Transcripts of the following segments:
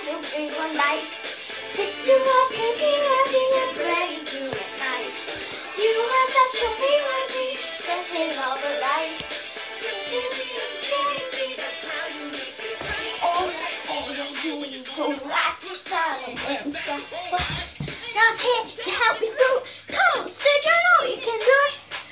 special big one night. Stick to a baby, loving and ready to ignite. You are such a melody, dancing all the lights. All you do, go like the sun and stuff. Now I'm here to help you through. Come on, Sid, I know you can do it.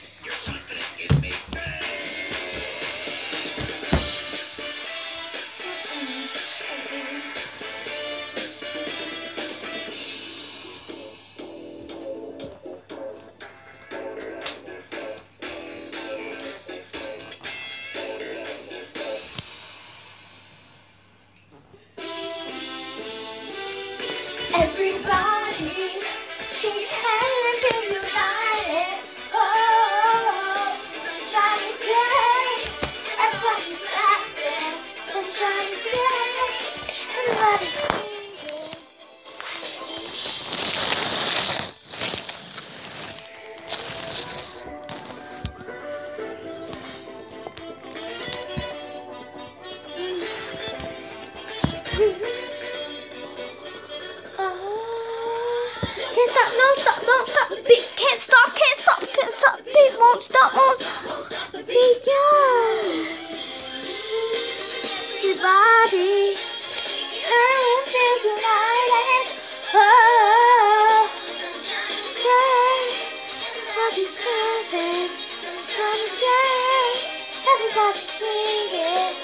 Everybody, shake your hand and feel united. Oh, sunshine day, everybody's laughing. Sunshine day, everybody's singing. Can't stop, no stop, don't stop the beat. Can't stop, can't stop, can't stop the beat. Won't stop the beat. Yeah. Everybody, and feel united. Oh, everybody serving, sunshine day. Everybody singing.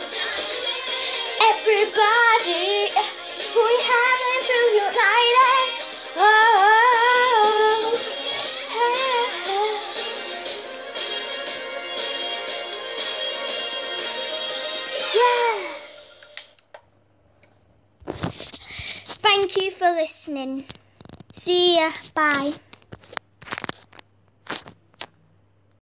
Everybody, we having to unite. Oh, yeah. Thank you for listening. See ya. Bye.